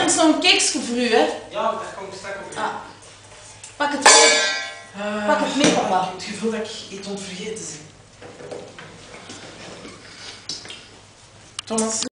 is nog een keksje voor u, hè? Ja, daar kom ik straks op. Ah. Pak het mee. Pak het mee, papa. Ik heb het gevoel dat ik iets ontvergeten ben. Thomas.